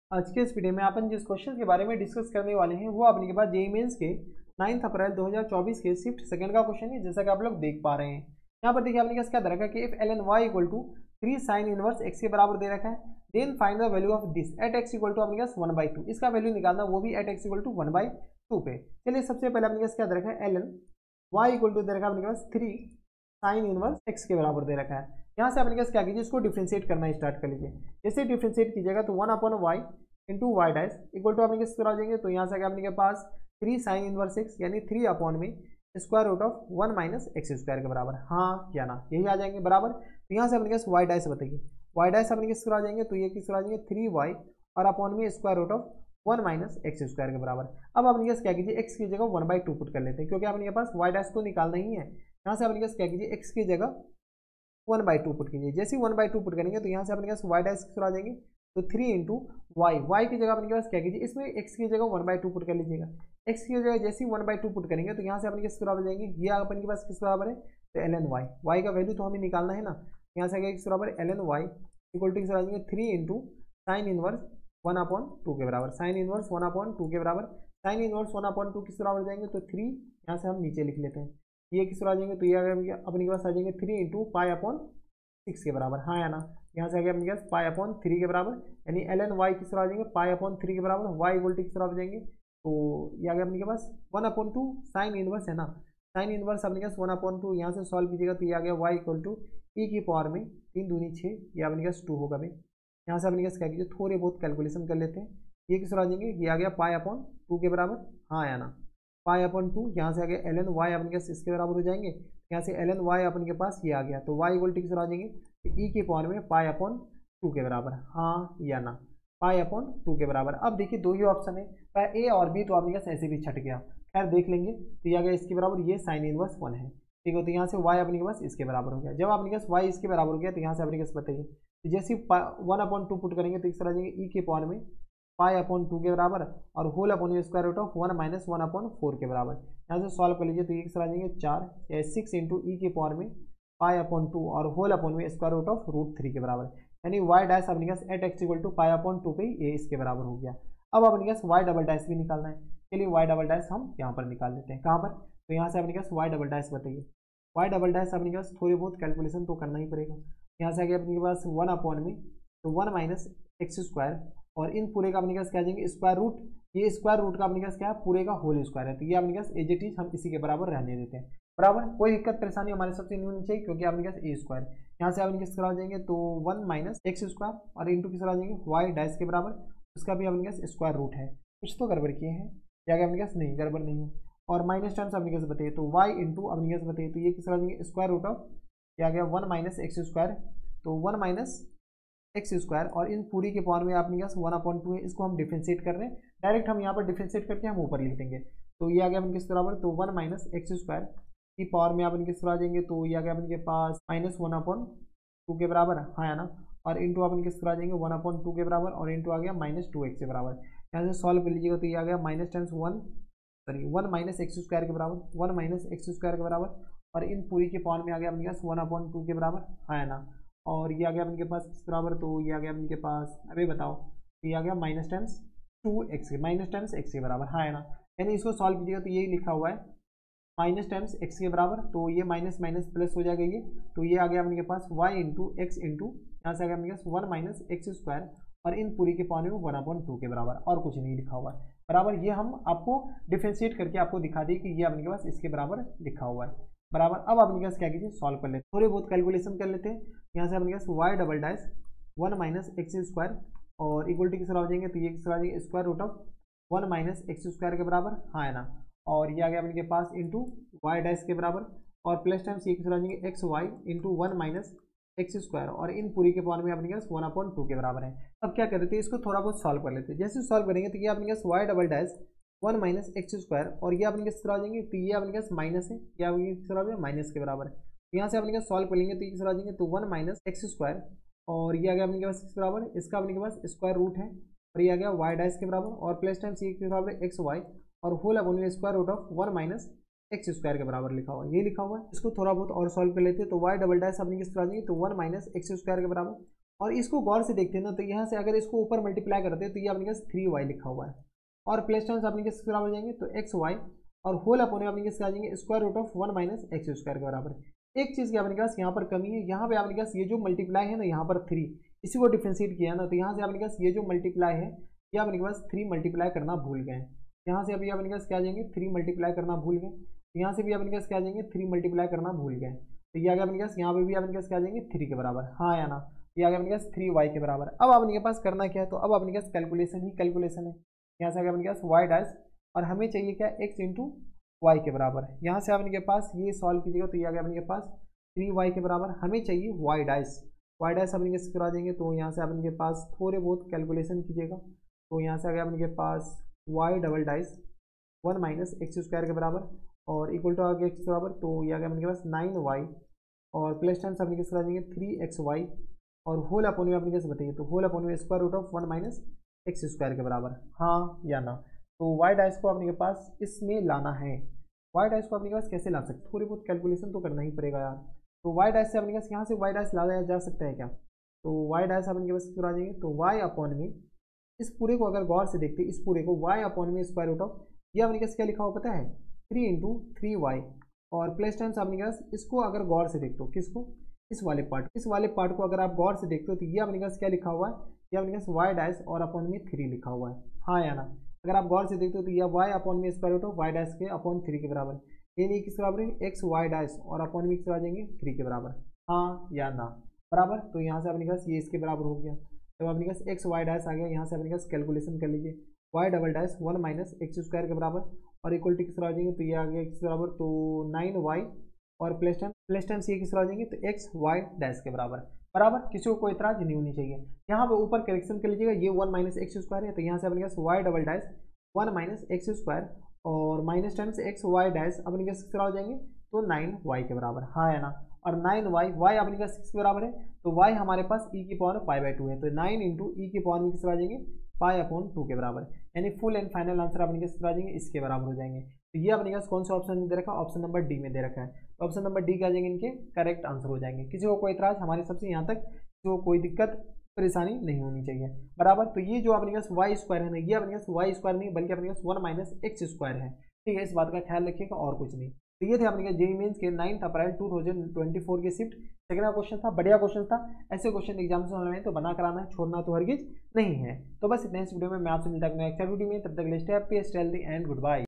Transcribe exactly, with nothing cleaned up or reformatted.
आज के इस वीडियो में अपन जिस क्वेश्चन के बारे में डिस्कस करने वाले हैं वो अपने के पास जेईई मेंस के नाइन्थ अप्रैल दो हज़ार चौबीस के शिफ्ट सेकंड का क्वेश्चन है, जैसा कि आप लोग देख पा रहे हैं। यहाँ पर देखिए आपने क्या दे रखा है कि if L N Y equal to three sine inverse X के बराबर दे रखा है, then find the value of this at X equal to अपने पास वन बाई टू। इसका वैल्यू निकालना, वो भी at X equal to one by two पे। चलिए सबसे पहले अपने क्या दे रखा है, L N Y equal to दे रखा है अपने पास थ्री साइन इनवर्स एक्स के बराबर दे रखा है। यहाँ से अपने पास क्या कीजिए, इसको डिफ्रेंशिएट करना स्टार्ट कर लीजिए। जैसे डिफ्रेंशिएट कीजिएगा तो one upon Y into Y dash equal to अपने किस तरह जाएंगे, तो यहाँ से अपने के पास थ्री साइन इनवर्स एक्स यानी थ्री अपॉन में square root of one minus x square के बराबर, हाँ क्या ना, यही आ जाएंगे बराबर। तो यहाँ से अपने पास वाई डैश बताइए, वाई डैश अपने किस तरह आ जाएंगे, तो ये किस तरह आ जाएंगे थ्री वाई और अपॉन में square root of one minus x square के बराबर। अब अपने पास क्या कीजिए, एक्स की जगह वन बाई टू पुट कर लेते हैं, क्योंकि अपने पास वाई डैश तो निकालना ही है। यहाँ से अपने पास क्या कीजिए, एक्स की जगह वन बाई टू पुट कीजिए। जैसे ही वन बाई टू पुट करेंगे तो यहाँ से अपने पास वाई डैश किस तरह आ जाएंगे, तो थ्री इंटू वाई, वाई की जगह अपने पास क्या कीजिए, इसमें एक्स की जगह वन बाई टू पुट कर लीजिएगा। एक्स की जगह जैसे ही वन बाई टू पुट करेंगे तो यहाँ से अपने किस बराबर जाएंगे, ये अपन के पास किस बराबर है, तो एल एन वाई, वाई का वैल्यू तो हमें निकालना है ना। यहाँ से आगे किस बराबर L N Y equal to किस आ जाएंगे three into sine inverse one upon two के बराबर, sine inverse one upon two के बराबर। Sine inverse one upon two किस बराबर जाएंगे, तो थ्री, यहाँ से हम नीचे लिख लेते हैं, ये किस आ जाएंगे, तो ये अपने के पास आ जाएंगे three into pi upon six के बराबर, हाँ या ना। यहाँ से आगे अपने पास पाई अपॉन थ्री के बराबर, यानी एल एन वाई किस तरह आ जाएंगे, पाई अपॉन थ्री के बराबर, वाई इक्वल टू किस तरह आ जाएंगे, तो ये आगे अपने के पास one upon two sine inverse है ना, साइन इनवर्स अपने पास वन अपॉन टू, यहाँ से सॉल्व कीजिएगा तो ये आ गया वाई इक्वल टू ई की पावर में तीन दूनी छः, ये अपने पास टू होगा भाई। यहाँ से अपने पास क्या कीजिए, थोड़े बहुत कैलकुलेशन कर लेते हैं। ये किस तरह आ जाएंगे, ये आ गया पाई अपॉन टू के बराबर, हाँ या ना, पाई अपॉन टू। यहाँ से आगे एल एन वाई अपने पास इसके बराबर हो जाएंगे, यहाँ से एल एन वाई अपने के पास ये आ गया, तो वाई इक्वल टू किस तरह आ जाएंगे, ई के पावर में पाई अपॉन टू के बराबर, हाँ या ना, पाई अपॉन टू के बराबर। अब देखिए दो ही ऑप्शन है, ए और बी, तो आपने पास ऐसे भी छट गया, खैर देख लेंगे। तो ये आ गया इसके बराबर, ये साइन इनवर्स वन है, ठीक है। तो यहाँ से वाई अपने के पास इसके बराबर हो गया। जब आपने पास वाई इसके बराबर हो गया तो यहाँ से अपने पास बताइए, तो जैसे वन अपॉन टू पुट करेंगे तो इस तरह आ जाएंगे ई के पावर में पाई अपॉन टू के बराबर और whole upon square root of one minus one upon four के बराबर। यहाँ से सॉल्व कर लीजिए तो ये किस तरह आ जाएंगे चार, या सिक्स इंटू ई के पावर में पाई अपॉन टू और होल अपॉन में square root of root three के बराबर, यानी वाई डैश अपने पास at X equal to pi upon two पे ये इसके बराबर हो गया। अब अपने पास वाई डबल डैश भी निकालना है, चलिए वाई डबल डैश हम यहाँ पर निकाल लेते हैं, कहाँ पर, तो यहाँ से अपने पास वाई डबल डैश बताइए। वाई डबल डैश अपने पास थोड़ी बहुत कैलकुलेशन तो करना ही पड़ेगा। यहाँ से आगे अपने पास वन अपॉन में तो वन माइनस एक्स स्क्वायर और इन पूरे का अपने पास क्या जाएंगे स्क्वायर रूट, ये स्क्वायर रूट का अपने पास क्या है, पूरे का होल स्क्वायर है, तो ये अपने पास एज इट इज हम इसी के बराबर रहने देते हैं, बराबर। कोई दिक्कत परेशानी हमारे सबसे नहीं होनी चाहिए, क्योंकि अपने पास ए स्क्वायर, यहाँ से अपने किस तरह आ जाएंगे, तो वन माइनस एक्स स्क्वायर और इंटू किस तरह आ जाएंगे वाई डैश के बराबर, उसका भी अपने पास स्क्वायर रूट है। कुछ तो गड़बड़ किए हैं या अपने पास नहीं, गड़बड़ नहीं है। और माइनस टर्म्स अपने पास बताइए, तो वाई इंटू अपने पास बताइए, तो ये किस तरह आ जाएंगे स्क्वायर रूट ऑफ, क्या गया वन माइनस एक्स स्क्वायर, तो वन माइनस एक्स स्क्वायर और इन पूरी के पावर में आपने पास वन अपॉइंट टू है, इसको हम डिफ्रेंशिएट कर रहे हैं, डायरेक्ट हम यहाँ पर डिफ्रेंशिएट करके हम ऊपर लिख देंगे। तो ये आ गया अपन किस बराबर, तो वन माइनस एक्स स्क्वायर की पावर में अपन किस तरह आ जाएंगे, तो ये आ गया अपन के पास माइनस वन अपॉन टू के बराबर, हाँ है ना, और इंटू अपन किस तरह आ जाएंगे वन अपॉन टू के बराबर और इंटू आ गया माइनस टू एक्स के बराबर। यहाँ से सॉल्व कर लीजिएगा तो ये आ गया minus times one sorry one minus x square के बराबर, वन माइनस एक्स स्क्वायर के बराबर और इन पूरी के पावर में आ गया अपने पास वन अपॉन टू के बराबर, हाँ है ना, और ये आ गया अपने पास किस बराबर, तो ये आ गया अपने पास, अभी बताओ, तो ये आ गया माइनस टाइम्स टू एक्स के, माइनस टाइम्स एक्स के बराबर, हाँ है ना। यानी इसको सॉल्व कीजिएगा तो यही लिखा हुआ है माइनस टाइम्स एक्स के बराबर, तो ये माइनस माइनस प्लस हो जाएगा ये, तो ये आ गया अपने पास वाई इंटू एक्स इंटू यहाँ से आ गया अपने पास वन माइनस एक्स स्क्वायर और इन पूरी के पावर में वन अपॉन टू के बराबर, और कुछ नहीं लिखा हुआ है, बराबर। ये हम आपको डिफ्रेंशिएट करके आपको दिखा दें कि ये अपने पास इसके बराबर लिखा हुआ है, बराबर। अब अपने पास क्या कीजिए, सॉल्व कर लेते हैं, थोड़े बहुत कैलकुलेशन कर लेते हैं। यहाँ से अपने पास Y double dash one minus x square और इक्वल टू किस तरह हो जाएंगे, तो ये किस तरह आ जाएंगे square root of one minus x square के बराबर, हाँ है ना, और ये आ गया अपने के पास इंटू वाई डैश के बराबर और प्लस टाइम्स ये किस तरह आ जाएंगे X Y into one minus x square और इन पूरी के पावर में अपने पास वन अपॉइंट टू के बराबर है। अब क्या करते हैं, इसको थोड़ा बहुत सॉल्व कर लेते हैं। जैसे सॉल्व करेंगे तो ये अपने पास Y double dash one minus x square और ये अपने किस तरह आ जाएंगे, तो ये अपने पास माइनस है, ये अपने किस तरह आ माइनस के बराबर है। तो यहाँ से अपने पास सॉल्व कर लेंगे तो ये किस तरह आ जाएंगे, तो वन माइनस एक्स स्क्वायर और ये आ गया अपने पास किस बराबर, इसका अपने के पास स्क्वायर रूट है और ये आ गया वाई डैश के बराबर और प्लस टाइम्स ये किस बराबर एक्स वाई और whole upon square root of one minus x square के बराबर लिखा हुआ है, ये लिखा हुआ है। इसको थोड़ा बहुत और सॉल्व कर लेते हैं, तो वाई डबल डैश अपने किस तरह आ जाएंगे, तो वन माइनस एक्स स्क्वायर के बराबर और इसको गौर से देखते हैं ना तो यहाँ से अगर इसको ऊपर मल्टीप्लाई करते हैं तो ये अपने पास थ्री वाई लिखा हुआ है, और प्लस टर्म्स अपने के बराबर हो जाएंगे तो एक्स वाई और होल अपने अपने के आ जाएंगे square root of one minus x square के बराबर। एक चीज़ की अपने पास यहाँ पर कमी है, यहाँ पे अपने पास ये जो मल्टीप्लाई है ना यहाँ पर थ्री, इसी को डिफ्रेंशिएट किया ना तो यहाँ से अपने पास ये जो मल्टीप्लाई है ये अपने पास थ्री मल्टीप्लाई करना भूल गए। यहाँ से अभी अपने पास क्या आ जाएंगे थ्री मल्टीप्लाई करना भूल गए, यहाँ से भी अपने पास क्या आ जाएंगे थ्री मल्टीप्लाई करना भूल गए, तो ये आ गया अपने पास यहाँ पे भी अपने पास क्या आ जाएंगे थ्री के बराबर, हाँ या ना, ये आ गया अपने पास थ्री वाई के बराबर। अब अपने पास करना क्या है, तो अब अपने पास कैलकुलेशन ही कैलकुलेशन है। यहाँ से आ गया अपने पास वाई डैश और हमें चाहिए क्या एक्स इंटू वाई के बराबर। यहाँ से अपने के पास ये सॉल्व कीजिएगा तो ये आ गया अपने के पास थ्री वाई के बराबर। हमें चाहिए वाई डैश, वाई डैश अपने के करा देंगे तो यहाँ से अपने के पास थोड़े बहुत कैलकुलेशन कीजिएगा, तो यहाँ से आ गया अपने के पास Y double dash one minus x square के बराबर और इक्वल टू आ गया एक्स बराबर, तो ये आ गया अपने के पास नाइन वाई और प्लस टेन अपने के करा देंगे थ्री एक्स वाई और होल अपॉन में अपने कैसे बताइए तो होल अपॉन में square root of one minus x square के बराबर, हाँ या ना। तो वाई डैश को अपने के पास इसमें लाना है। वाई डैश को अपने के पास कैसे ला सकते, थोड़ी बहुत कैलकुलेशन तो करना ही पड़ेगा यार। तो वाई डैश से अपने पास यहाँ से वाई डैश लाया जा सकता है क्या, तो वाई डैश अपने के पास करा देंगे तो वाई अपॉन में इस पूरे को अगर गौर से देखते इस पूरे को वाई अपॉन में स्क्वायर रूट ऑफ ये अपने पास क्या लिखा हुआ पता है थ्री इंटू थ्री वाई और प्लस टेन अपने पास इसको अगर गौर से देखते हो किसको इस वाले पार्ट इस वाले पार्ट को अगर आप गौर से देखते हो तो ये अपने पास क्या लिखा हुआ है, ये अपने पास वाई डैश और अपॉन में थ्री लिखा हुआ है, हाँ या ना। अगर आप गौर से देखते हो तो ये वाई अपॉन में square root of y dash के अपॉन थ्री के बराबर, ये नहीं किस बराबर है एक्स वाई डैश और अपॉन में किस आ जाएंगे थ्री के बराबर, हाँ या ना बराबर। तो यहाँ से अपने पास ये इसके बराबर हो गया, तो अपने पास एक्स वाई डैश आ गया। यहाँ से अपने पास कैलकुलेशन कर लीजिए y double dash one minus x square के बराबर और इक्वल टू किस आ जाएंगे तो ये आ गया एक्स बराबर तो नाइन वाई और प्लस टेन प्लस टेन से किस आ जाएंगे तो एक्स वाई डैश के बराबर बराबर। किसी को कोई इतराज नहीं होनी चाहिए। यहाँ पे ऊपर करेक्शन कर लीजिएगा, ये वन माइनस एक्स स्क्वायर है तो यहाँ से अपने पास Y double dash one minus x square और माइनस टेन से एक्स वाई डैश अपने पास किस हो जाएंगे तो नाइन वाई के बराबर, हाँ है ना। और नाइन वाई वाई अपने पास सिक्स के बराबर है तो वाई हमारे पास ई की पावर पाई बाई टू है, तो नाइन इंटू ई की पावर में किस आ जाएंगे पाई अपॉन टू के बराबर, यानी फुल एंड फाइनल आंसर अपने किस आ जाएंगे इसके बराबर हो जाएंगे। तो ये अपने पास कौन सा ऑप्शन में दे रखा है, ऑप्शन नंबर डी में दे रखा है, तो ऑप्शन नंबर डी क्या जाएंगे इनके करेक्ट आंसर हो जाएंगे। किसी को कोई इतराज हमारे सबसे यहाँ तक जो कोई दिक्कत परेशानी नहीं होनी चाहिए बराबर। तो ये जो अपने पास वाई स्क्वायर है ना ये अपने पास वाई स्क्वायर नहीं बल्कि अपने पास वन माइनस एक्स स्क्वायर है, ठीक है, इस बात का ख्याल रखिएगा और कुछ नहीं। तो ये थे अपने जेईई मेंस के ninth April two thousand twenty four के शिफ्ट सेकंड का क्वेश्चन था, बढ़िया क्वेश्चन था। ऐसे क्वेश्चन एग्जाम से ऑनलाइन तो बना कराना है, छोड़ना तो हरगिज नहीं है। तो बस इतने इस वीडियो में मैं आपसे मिलता हूं नेक्स्ट वीडियो में, तब तक stay happy stay healthy and good bye.